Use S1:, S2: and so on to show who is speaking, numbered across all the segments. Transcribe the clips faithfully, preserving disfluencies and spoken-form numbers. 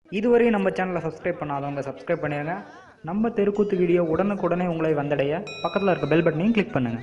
S1: இதுவரையும் நம்ம சேனலை சப்ஸ்கிரைப் பண்ணாதவங்க சப்ஸ்கிரைப் பண்ணிடுங்க. நம்ம தெருக்கூத்து வீடியோ உடனுக்குடனே உங்களை வந்தடைய பக்கத்தில் இருக்க பெல் பட்டனையும் கிளிக் பண்ணுங்கள்.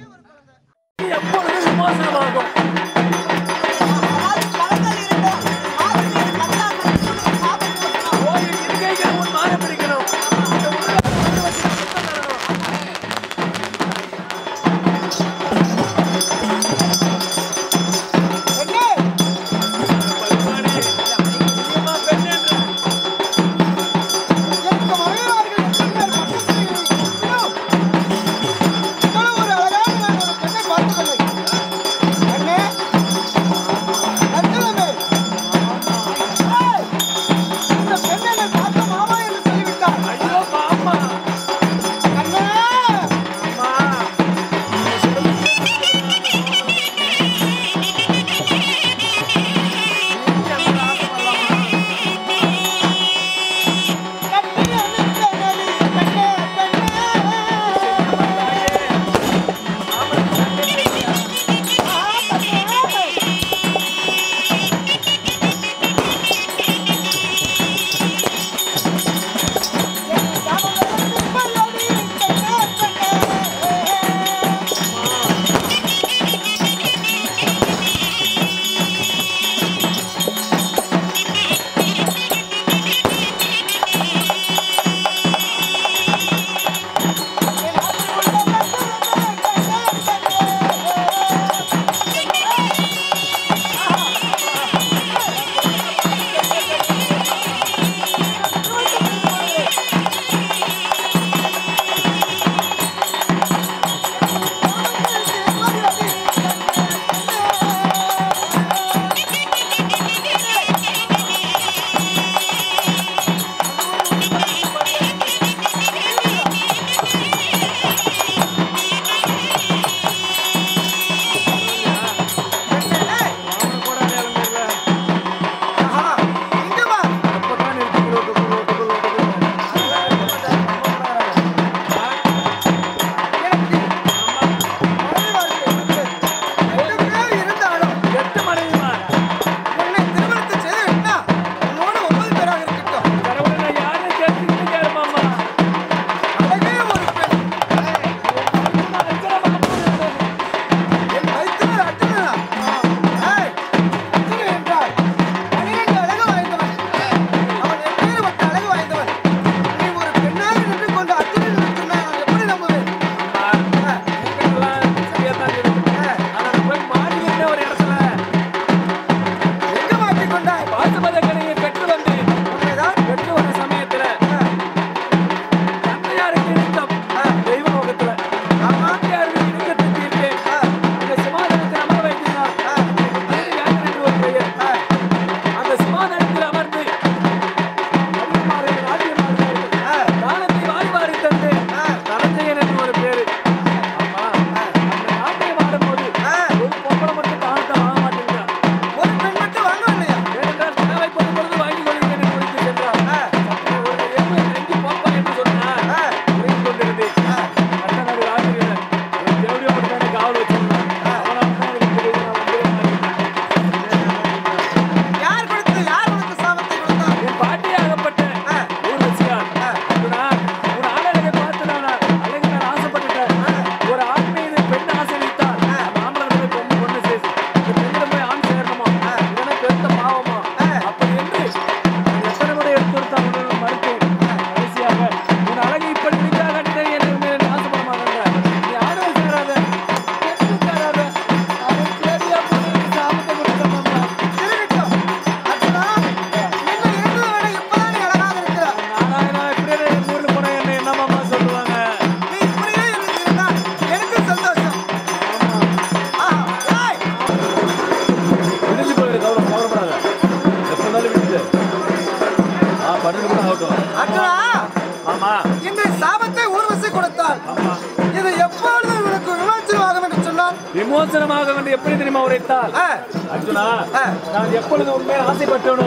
S2: விமோசனமாக வந்து எப்படி தெரியுமா உரைத்தால் அர்ஜுனா, நான் எப்பொழுது உண்மையை ஆசைப்பட்டனோ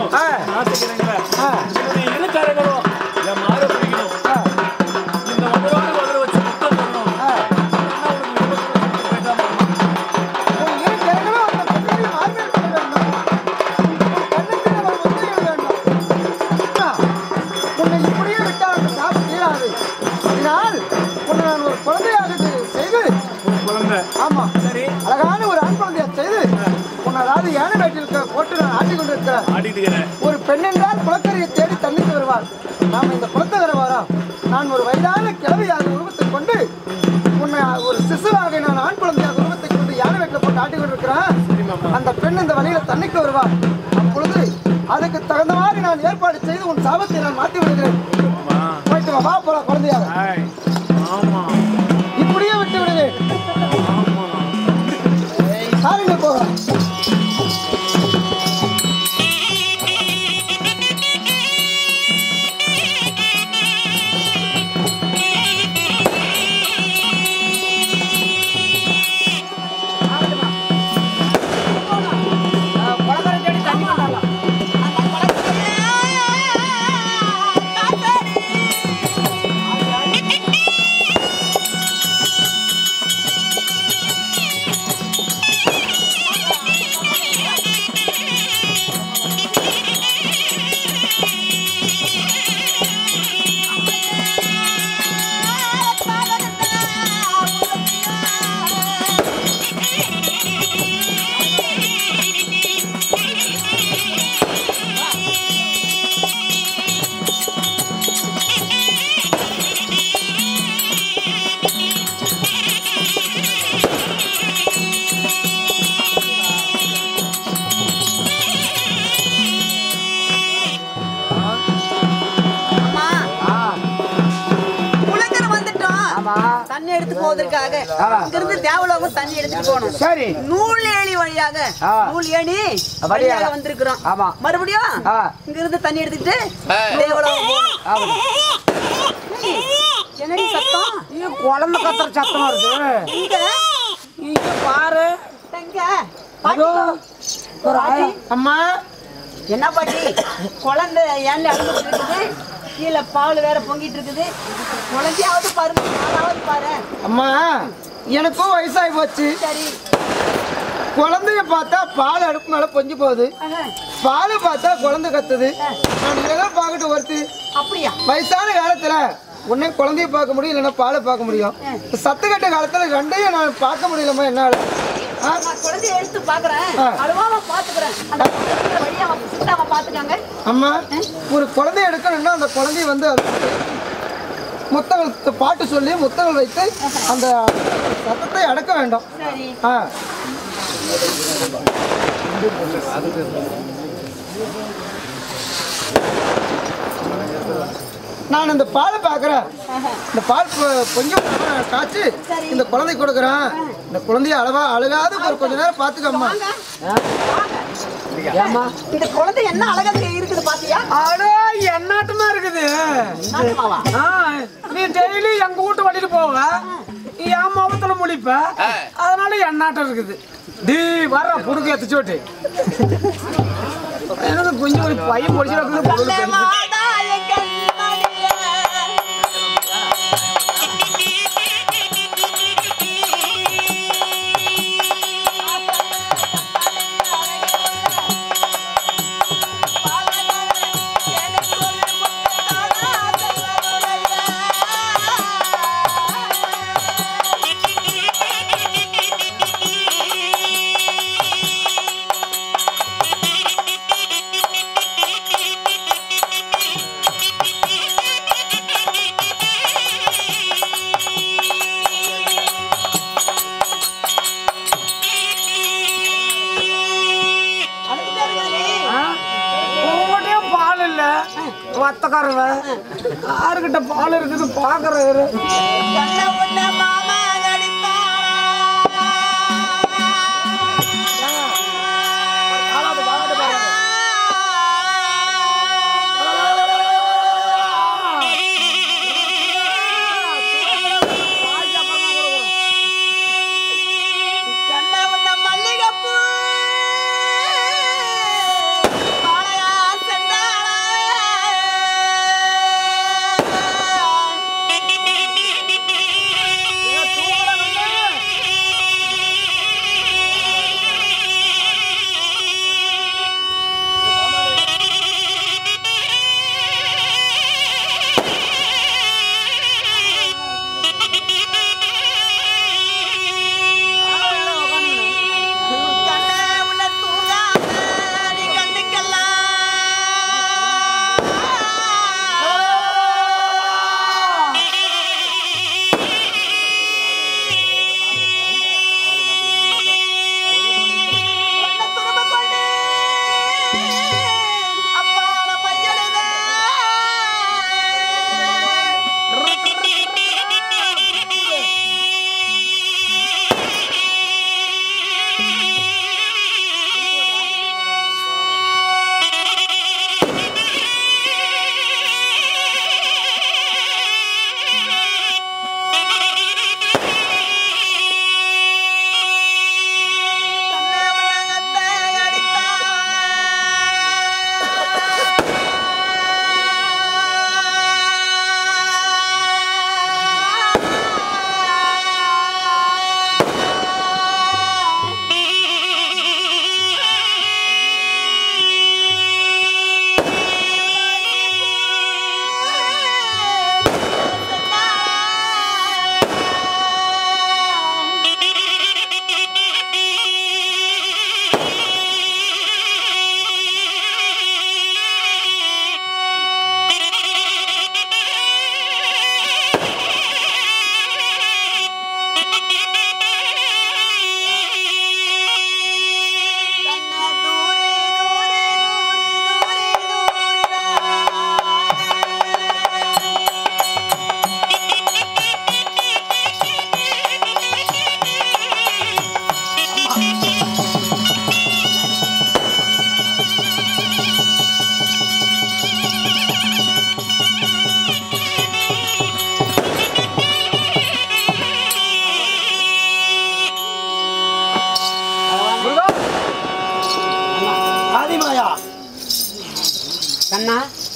S2: ஆசைக்கிறேன் இனக்காரங்களும் என் மாற பிடிக்கணும். இந்த முதலோடு முதல்ல வச்சு முத்தம் பண்ணணும்.
S3: வேண்டும் ஆட்டிக் கொண்டிருக்கிறார்.
S2: ஆடிட்டு
S3: ஒரு பெண் என்றால் குளக்கரையை தேடி தண்ணிக்கு வருவாள். நாம் இந்த குளத்தகர வாரம் நான் ஒரு வயதான கிழவியாக உருவத்தை கொண்டு உன்னை ஒரு சிசுவாக நான் ஆண் குழந்தையாக உருவத்தை கொண்டு யானை வெட்டில போட்டு ஆட்டிக் கொண்டிருக்கிறேன். அந்த பெண் இந்த வழியில தண்ணிக்கு வருவாள். அப்பொழுது அதுக்கு தகுந்த மாதிரி நான் ஏற்பாடு செய்து உன் சாபத்தை நான் மாற்றி விடுகிறேன். போயிட்டு வா போல குழந்தையாக. இப்படியே விட்டு விடுவேன். சாரிங்க போகிறேன்.
S4: தண்ணி எடுத்து போவதற்காக இங்கிருந்து தேவலோகம் தண்ணி எடுத்துட்டு போகணும்.
S3: சரி.
S4: நூல் ஏணி வழியாக நூல் ஏணி வழியாக வந்திருக்கிறோம். மறுபடியும் இங்கிருந்து தண்ணி எடுத்துட்டு தேவலோகம் போகணும். என்னடி சத்தம்?
S3: குழந்தை கத்துற சத்தமா இருக்கு.
S4: இங்க
S3: இங்க பாரு.
S4: தங்க பாட்டி.
S3: அம்மா
S4: என்ன பாட்டி? குழந்தை ஏன் அழுதுட்டு இருக்குது? கீழே பால் வேற பொங்கிட்டு இருக்குது. குழந்தையாவது பாருங்க, நாளாவது பாரு.
S3: அம்மா எனக்கும் வயசாகி போச்சு.
S4: சரி.
S3: குழந்தைய பார்த்தா பால் அடுப்பு மேல பொங்கி போகுது. பால் பார்த்தா குழந்தை கத்துது. நான் இதெல்லாம் பார்க்கட்டு ஒருத்தி.
S4: அப்படியா?
S3: வயசான காலத்துல உன்னை குழந்தைய பார்க்க முடியும், இல்லைன்னா பாலை பார்க்க முடியும். சத்து கட்ட காலத்துல ரெண்டையும் நான் பார்க்க முடியலம்மா என்னால.
S4: குழந்தைய எடுத்து பாக்குறேன், அழுவாம பாத்துக்கிறேன். அந்த வழியா சித்தாம பாத்துக்காங்க.
S3: அம்மா ஒரு குழந்தைய எடுக்கணும்னா அந்த குழந்தைய வந்து முத்தங்கள் பாட்டு சொல்லி முத்தங்கள் வைத்து அந்த சத்தத்தை அடக்க வேண்டும். ஆ நான் இந்த பாலை பார்க்குறேன். இந்த பால் கொஞ்சம் காய்ச்சி இந்த குழந்தை கொடுக்குறேன். இந்த குழந்தைய அழகா அழுகாது ஒரு கொஞ்ச நேரம் பார்த்துக்கம்மா.
S4: இந்த குழந்தை என்ன அழகா இருக்குது பாத்தியா?
S3: அடே என்னாட்டமா இருக்குது. நீ டெய்லி எங்க வீட்டு வழியில போவ, என் முகத்துல முழிப்ப, அதனால என்னாட்டம் இருக்குது. டீ வர்ற புடுக்க எத்துச்சோட்டு எனக்கு கொஞ்சம் ஒரு பையன் முடிச்சு வத்தக்காரவ யாருக்கிட்ட பால் இருக்குது பாக்குறாரு.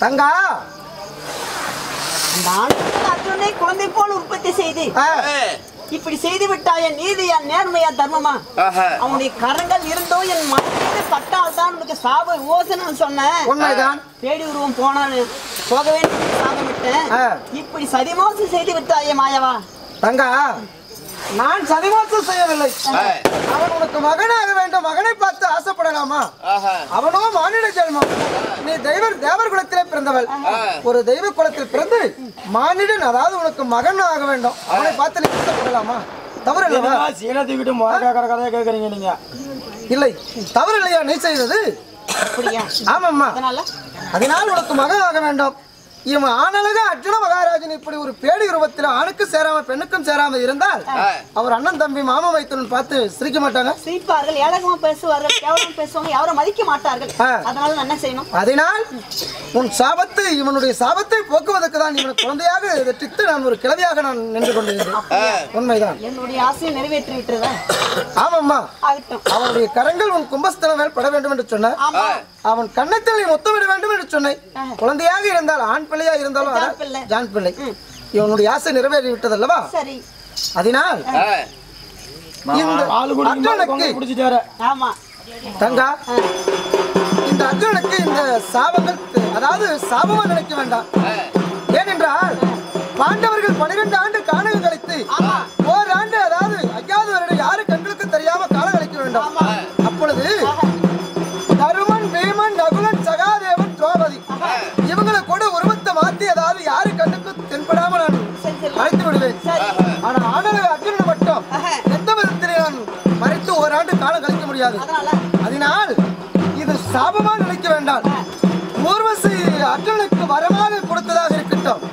S3: தங்கா
S4: அந்த ஆண்கள் அர்ஜுனை குழந்தை போல் உற்பத்தி செய்து இப்படி செய்து விட்டாய நீதியா நேர்மையா தர்மமா அவனுடைய கரங்கள் இருந்தோ என் மனதில் பட்டால் தான் உனக்கு சாப ஓசனம் சொன்னேன்.
S3: உண்மைதான்.
S4: பேடி உருவம் போனான்னு போக வேண்டும் சாபமிட்டேன். இப்படி சதிமோசம் செய்து விட்டாயே மாயவா.
S3: தங்கா நான் சதிமோசம் செய்யவில்லை. அவன் உனக்கு மகனாக வேண்டும், மகனை பார்த்து ஆசைப்படலாமா? அவனோ மானிட ஜென்மம். நீ தெய்வ தேவர் குலத்திலே பிறந்தவள். ஒரு தெய்வ குலத்தில் பிறந்து மானிடன், அதாவது உனக்கு மகன் ஆக வேண்டும், அவனை பார்த்து நீ ஆசைப்படலாமா? தவறு இல்லவா?
S5: கேக்குறீங்க நீங்க.
S3: இல்லை, தவறு இல்லையா நீ செய்தது?
S4: அப்படியா?
S3: ஆமாம்மா.
S4: அதனால
S3: அதனால் உனக்கு மகன் ஆக வேண்டும். இவன் ஆனழக அர்ஜுன மகாராஜன் இப்படி ஒரு பேடி ரூபத்தில் ஆணுக்கும் சேராம பெண்ணுக்கும் சேராம இருந்தால் அவர் அண்ணன் தம்பி மாமா வைத்தவன் பார்த்து சிரிக்க மாட்டாங்க?
S4: சிரிப்பார்கள், ஏளகமா பேசுவார்கள், கேவலமா பேசுவாங்க, யாரும் மதிக்க மாட்டார்கள். அதனால நான் என்ன செய்யணும்?
S3: அதனால் உன் சாபத்தை, இவனுடைய சாபத்தை போக்குவதற்கு தான் இவனை குழந்தையாக வெற்றித்து நான் ஒரு கிழவியாக நான் நின்று கொண்டிருந்தேன். உண்மைதான்.
S4: என்னுடைய ஆசையை நிறைவேற்றி விட்டுறதா?
S3: ஆமாம்மா.
S4: ஆகட்டும்.
S3: அவனுடைய கரங்கள் உன் கும்பஸ்தலம் மேல் பட வேண்டும் என்று சொன்ன, அவன் கன்னத்தில் நீ முத்தமிட வேண்டும் என்று சொன்னேன். குழந்தையாக இருந்தால், ஆண் பிள்ளையா இருந்தாலும் ஜான் பிள்ளை, இவனுடைய ஆசை நிறைவேறி விட்டது அல்லவா?
S4: சரி.
S3: அதனால் இந்த அர்ஜுனுக்கு,
S4: ஆமா
S3: தங்கா, இந்த அர்ஜுனுக்கு இந்த சாபங்கள், அதாவது சாபமா நினைக்க வேண்டாம். ஏனென்றால் பாண்டவர்கள் பனிரெண்டு ஆண்டு காணகம் கழித்து ஓராண்டு, அதாவது ஐயாவது வருடம் யாரு கண்களுக்கு தெரியாம காலம் கழிக்க வேண்டும். அப்பொழுது தருமன், பீமன், நகுலன், சகாதேவன், திரௌபதி இவங்களை கூட உருவத்தை மாத்தி, அதாவது யாரு கண்ணுக்கு தென்படாம நான் மறைத்து விடுவேன். ஆனா ஆண்டவ அர்ஜுனனை மட்டும் எந்த விதத்திலே நான் மறைத்து ஓராண்டு காலம் கழிக்க முடியாது. அதனால் இது சாபமா நினைக்க வேண்டாம். ஊர்வசி அர்ஜுனுக்கு வரமாக கொடுத்ததாக இருக்கட்டும்.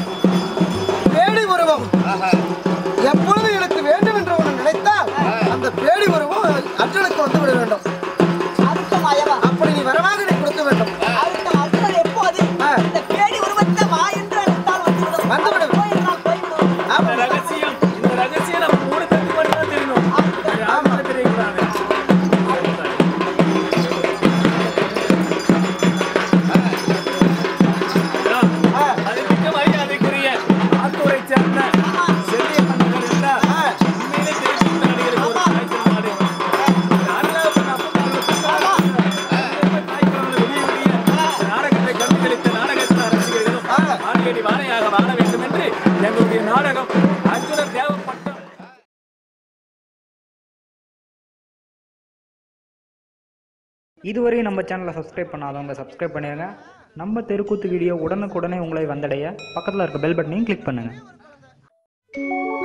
S3: பேடி உருவம் எப்பொழுது எனக்கு வேண்டும் என்று ஒன்று நினைத்தால் அந்த பேடி உருவம் அர்ஜுனுக்கு வந்து விட வேண்டும். அப்படி நீ வரமாக நீ கொடுக்க வேண்டும்.
S1: இதுவரை நம்ம சேனலை சப்ஸ்கிரைப் பண்ணாதவங்க சப்ஸ்கிரைப் பண்ணிடுங்க. நம்ம தெருக்கூத்து வீடியோ உடனுக்குடனே உங்களை வந்தடைய பக்கத்தில் இருக்க பெல் பட்டனையும் கிளிக் பண்ணுங்கள்.